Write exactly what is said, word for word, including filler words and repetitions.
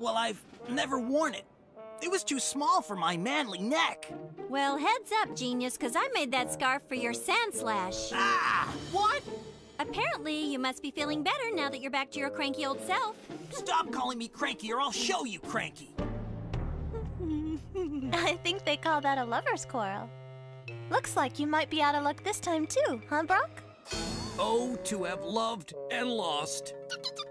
Well, I've never worn it. It was too small for my manly neck. Well, heads up, genius, because I made that scarf for your sand slash. Ah! What? Apparently, you must be feeling better now that you're back to your cranky old self. Stop calling me cranky or I'll show you cranky. I think they call that a lover's quarrel. Looks like you might be out of luck this time too, huh, Brock? Oh, to have loved and lost.